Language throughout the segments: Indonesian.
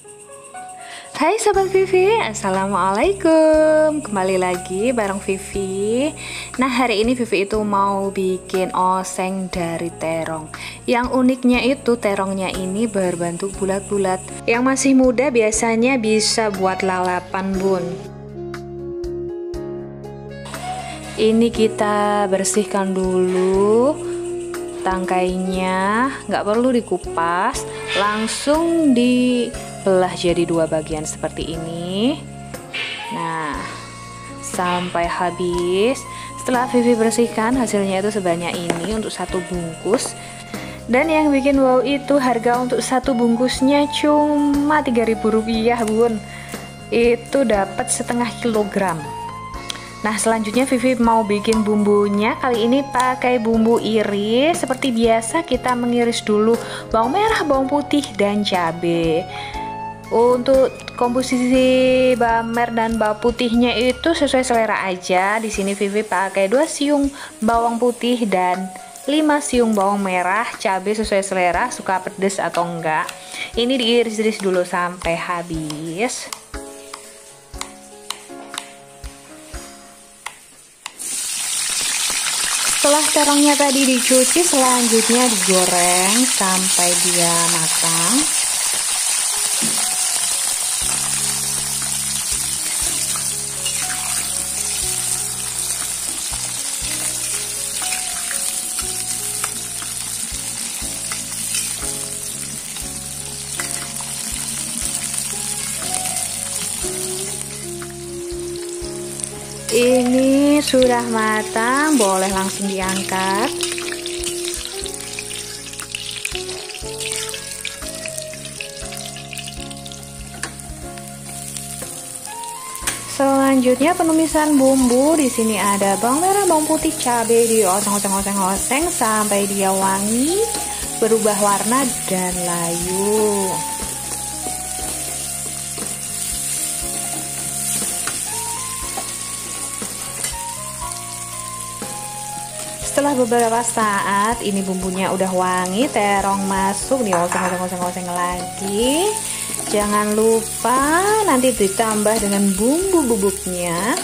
Hai Sobat Vivi, Assalamualaikum. Kembali lagi bareng Vivi. Nah, hari ini Vivi itu mau bikin oseng dari terong. Yang uniknya itu terongnya ini berbentuk bulat-bulat. Yang masih muda biasanya bisa buat lalapan bun. Ini kita bersihkan dulu tangkainya, nggak perlu dikupas, langsung dibelah jadi dua bagian seperti ini. Nah, sampai habis. Setelah Vivi bersihkan, hasilnya itu sebanyak ini untuk satu bungkus. Dan yang bikin wow itu harga untuk satu bungkusnya cuma Rp3.000 bun. Itu dapat setengah kilogram. Nah, selanjutnya Vivi mau bikin bumbunya. Kali ini pakai bumbu iris. Seperti biasa kita mengiris dulu bawang merah, bawang putih, dan cabai. Untuk komposisi bawang merah dan bawang putihnya itu sesuai selera aja. Di sini Vivi pakai 2 siung bawang putih dan 5 siung bawang merah. Cabai sesuai selera, suka pedas atau enggak. Ini diiris-iris dulu sampai habis. Setelah terongnya tadi dicuci, selanjutnya digoreng sampai dia matang. Ini sudah matang, boleh langsung diangkat. Selanjutnya penumisan bumbu. Di sini ada bawang merah, bawang putih, cabai, dioseng-oseng sampai dia wangi, berubah warna dan layu. Setelah beberapa saat ini bumbunya udah wangi, terong masuk, dioseng-oseng lagi. Jangan lupa nanti ditambah dengan bumbu bubuknya.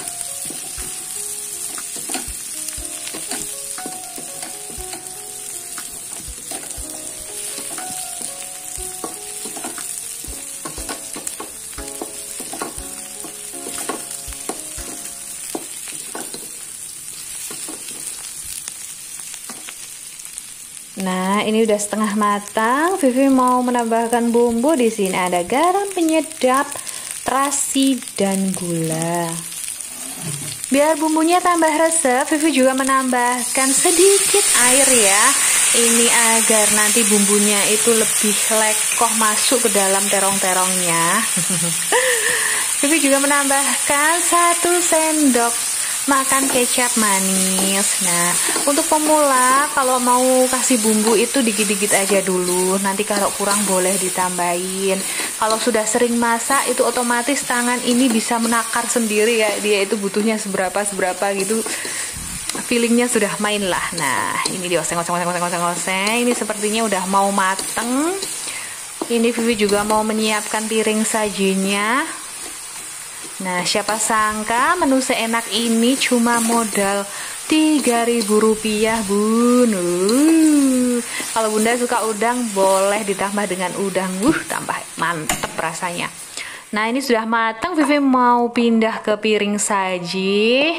Nah, ini udah setengah matang. Vivi mau menambahkan bumbu. Di sini ada garam penyedap, terasi, dan gula. Biar bumbunya tambah resep, Vivi juga menambahkan sedikit air ya. Ini agar nanti bumbunya itu lebih lekoh masuk ke dalam terong-terongnya. Vivi juga menambahkan 1 sendok makan kecap manis. Nah, untuk pemula kalau mau kasih bumbu itu dikit-dikit aja dulu. Nanti kalau kurang boleh ditambahin. Kalau sudah sering masak itu otomatis tangan ini bisa menakar sendiri ya. Dia itu butuhnya seberapa gitu. Feelingnya sudah main lah. Nah, ini dioseng-oseng. Ini sepertinya udah mau mateng. Ini Vivi juga mau menyiapkan piring sajinya. Nah, siapa sangka menu seenak ini cuma modal Rp3.000 bun. Kalau bunda suka udang boleh ditambah dengan udang, tambah mantep rasanya. Nah, ini sudah matang, Vivi mau pindah ke piring saji.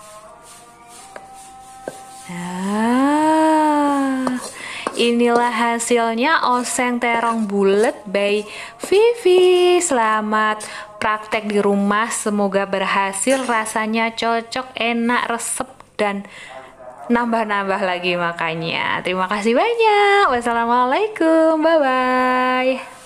Nah, inilah hasilnya oseng terong bulat by Vivi. Selamat praktek di rumah, semoga berhasil, rasanya cocok, enak, resep, dan nambah-nambah lagi makanya. Terima kasih banyak. Wassalamualaikum, bye-bye.